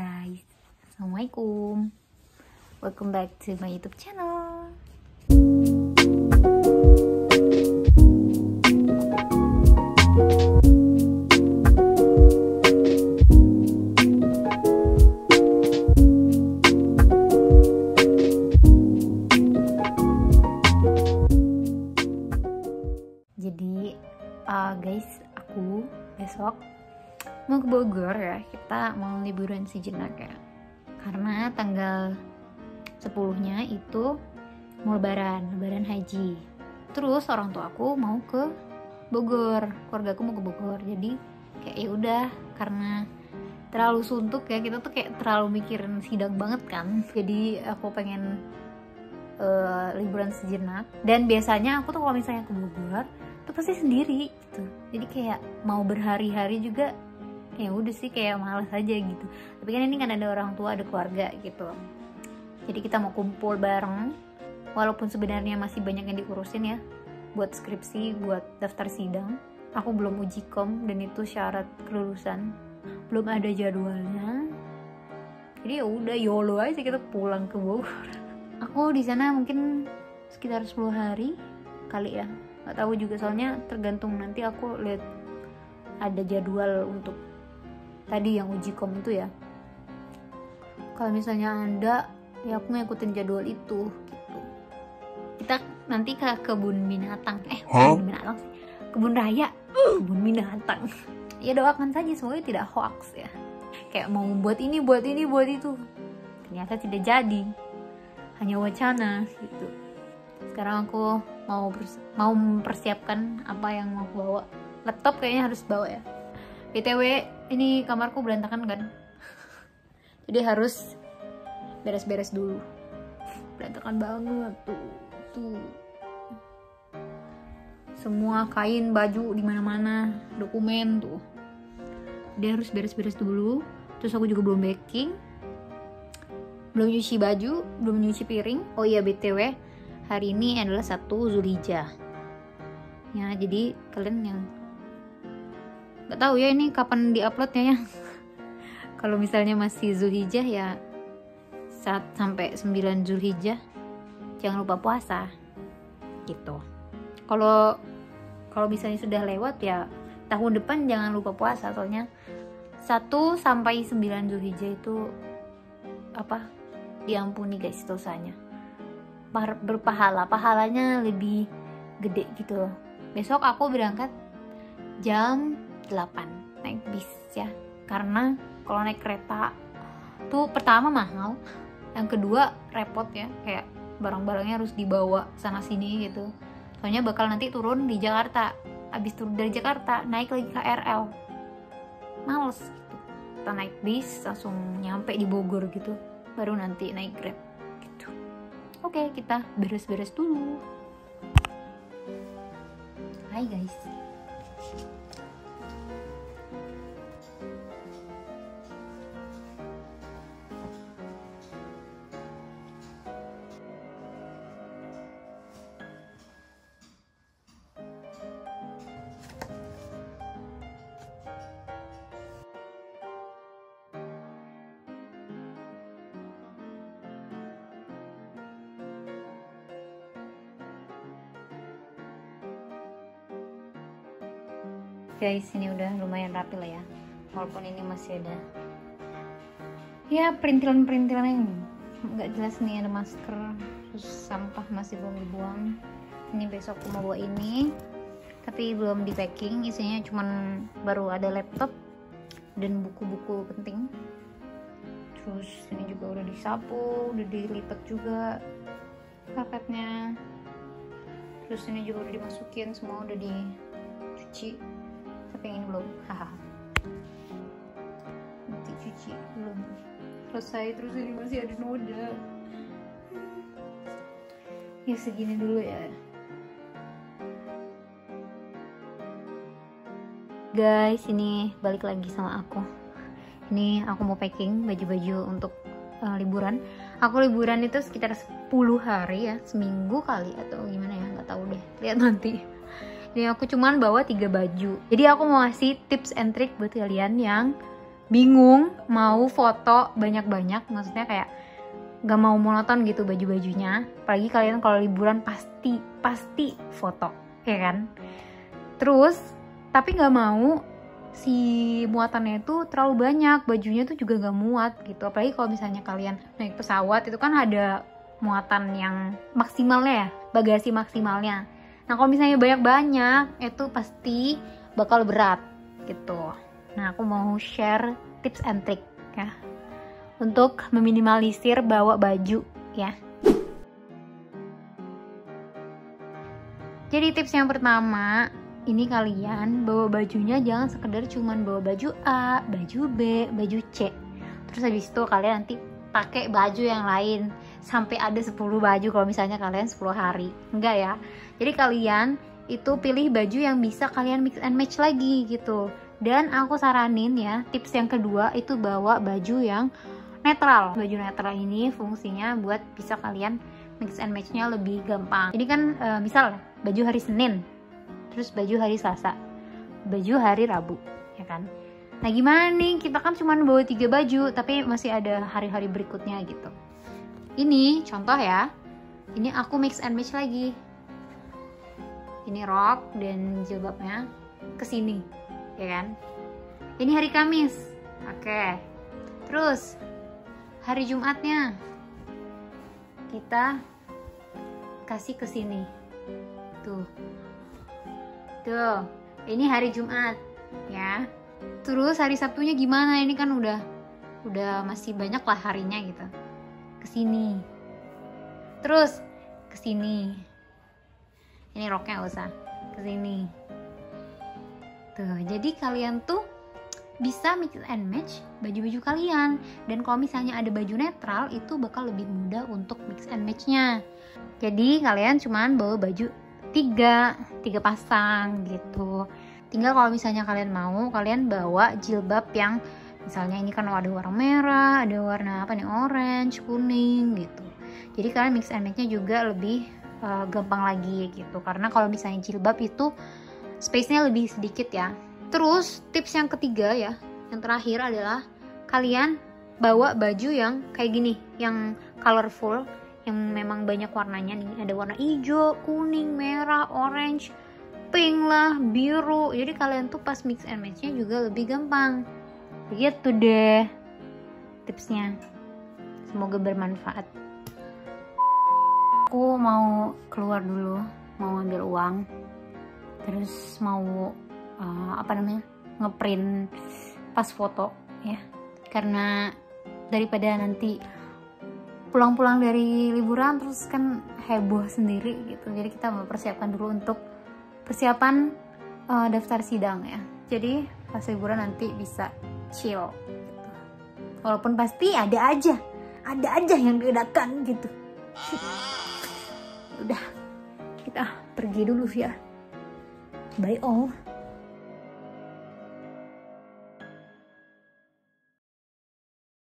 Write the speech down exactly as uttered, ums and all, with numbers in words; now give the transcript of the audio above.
guys, assalamualaikum, welcome back to my YouTube channel. Jadi uh, guys, aku besok mau ke Bogor ya, kita mau liburan sejenak ya, karena tanggal sepuluhnya itu mau lebaran, lebaran haji. Terus orang tua aku mau ke Bogor, keluarga aku mau ke Bogor. Jadi kayak ya udah, karena terlalu suntuk ya, kita tuh kayak terlalu mikirin sidang banget kan. Jadi aku pengen uh, liburan sejenak. Dan biasanya aku tuh kalau misalnya ke Bogor tuh pasti sendiri gitu. Jadi kayak mau berhari-hari juga ya udah sih kayak malas aja gitu. Tapi kan ini kan ada orang tua, ada keluarga gitu. Jadi kita mau kumpul bareng, walaupun sebenarnya masih banyak yang diurusin ya, buat skripsi, buat daftar sidang. Aku belum uji kom dan itu syarat kelulusan, belum ada jadwalnya. Jadi ya udah YOLO aja kita pulang ke Bogor. Aku di sana mungkin sekitar sepuluh hari kali ya, nggak tahu juga soalnya tergantung nanti aku lihat ada jadwal untuk tadi yang uji kom itu ya. Kalau misalnya ada ya aku ngikutin jadwal itu gitu. Kita nanti ke kebun binatang, eh huh? kebun binatang sih, kebun raya, kebun binatang. Ya doakan saja semoga tidak hoax ya. Kayak mau buat ini, buat ini, buat itu, ternyata tidak jadi, hanya wacana gitu. Sekarang aku mau mau mempersiapkan apa yang mau aku bawa. Laptop kayaknya harus bawa ya. B T W ini kamarku berantakan kan, jadi harus beres-beres dulu. Berantakan banget tuh, tuh. Semua kain, baju di mana-mana, dokumen tuh. Dia harus beres-beres dulu. Terus aku juga belum baking, belum nyuci baju, belum nyuci piring. Oh iya B T W, hari ini adalah satu Zulhijjah. Ya, jadi kalian yang nggak tahu ya ini kapan diuploadnya ya. Kalau misalnya masih Zulhijjah ya saat sampai sembilan Zulhijjah jangan lupa puasa gitu. Kalau kalau misalnya sudah lewat ya tahun depan jangan lupa puasa, soalnya satu sampai sembilan Zulhijjah itu apa? Diampuni guys dosanya. Berpahala, pahalanya lebih gede gitu loh. Besok aku berangkat jam delapan naik bis ya, karena kalau naik kereta tuh pertama mahal, yang kedua repot ya, kayak barang-barangnya harus dibawa sana sini gitu. Soalnya bakal nanti turun di Jakarta, abis turun dari Jakarta naik lagi K R L, males gitu. Kita naik bis langsung nyampe di Bogor gitu, baru nanti naik Grab gitu. Oke, kita beres-beres dulu. Hai guys. Guys, ini udah lumayan rapi lah ya, walaupun ini masih ada ya perintilan-perintilan yang nggak jelas nih, ada masker, terus sampah masih belum dibuang. Ini besok aku mau bawa ini, tapi belum di packing, isinya cuman baru ada laptop dan buku-buku penting. Terus ini juga udah disapu, udah dilipat juga karpetnya. Terus ini juga udah dimasukin, semua udah dicuci. Tapi yang ini belum, haha. Nanti cuci belum selesai, terus ini masih ada noda. Ya segini dulu ya. Guys, ini balik lagi sama aku. Ini aku mau packing baju-baju untuk uh, liburan. Aku liburan itu sekitar sepuluh hari ya, seminggu kali atau gimana ya, nggak tahu deh. Lihat nanti. Ini aku cuman bawa tiga baju. Jadi aku mau ngasih tips and trick buat kalian yang bingung mau foto banyak-banyak, maksudnya kayak gak mau monoton gitu baju-bajunya. Apalagi kalian kalau liburan pasti pasti foto, ya kan? Terus tapi gak mau si muatannya itu terlalu banyak, bajunya tuh juga gak muat gitu. Apalagi kalau misalnya kalian naik pesawat itu kan ada muatan yang maksimalnya ya, bagasi maksimalnya. Nah kalau misalnya banyak-banyak itu pasti bakal berat gitu. Nah aku mau share tips and trick ya untuk meminimalisir bawa baju ya. Jadi tips yang pertama, ini kalian bawa bajunya jangan sekedar cuman bawa baju A, baju B, baju C. Terus habis itu kalian nanti pakai baju yang lain sampai ada sepuluh baju kalau misalnya kalian sepuluh hari. Enggak ya. Jadi kalian itu pilih baju yang bisa kalian mix and match lagi gitu. Dan aku saranin ya, tips yang kedua itu bawa baju yang netral. Baju netral ini fungsinya buat bisa kalian mix and match-nya lebih gampang. Ini kan e, misal baju hari Senin, terus baju hari Selasa, baju hari Rabu, ya kan? Nah gimana nih, kita kan cuma bawa tiga baju, tapi masih ada hari-hari berikutnya gitu. Ini contoh ya, ini aku mix and match lagi. Ini rok dan jilbabnya kesini, ya kan? Ini hari Kamis, oke. Terus hari Jumatnya kita kasih kesini, tuh. Tuh, ini hari Jumat ya. Terus hari Sabtunya gimana? Ini kan udah udah masih banyak lah harinya gitu. Kesini. Terus kesini. Ini roknya usah. Kesini. Tuh, jadi kalian tuh bisa mix and match baju-baju kalian. Dan kalau misalnya ada baju netral itu bakal lebih mudah untuk mix and match-nya. Jadi kalian cuman bawa baju tiga tiga pasang gitu. Tinggal kalau misalnya kalian mau, kalian bawa jilbab yang misalnya ini kan ada warna merah, ada warna apa nih, orange, kuning gitu. Jadi kalian mix and match-nya juga lebih uh, gampang lagi gitu. Karena kalau misalnya jilbab itu space-nya lebih sedikit ya. Terus tips yang ketiga ya, yang terakhir adalah kalian bawa baju yang kayak gini, yang colorful, yang memang banyak warnanya nih. Ada warna hijau, kuning, merah, orange, pink lah, biru. Jadi kalian tuh pas mix and match-nya juga lebih gampang. Begitu deh tipsnya. Semoga bermanfaat. Aku mau keluar dulu, mau ambil uang. Terus mau uh, apa namanya? ngeprint pas foto ya. Karena daripada nanti pulang-pulang dari liburan terus kan heboh sendiri gitu. Jadi kita mempersiapkan dulu untuk persiapan uh, daftar sidang ya. Jadi pas liburan nanti bisa chill gitu. Walaupun pasti ada aja, ada aja yang dadakan gitu. Udah, kita pergi dulu ya. Bye all.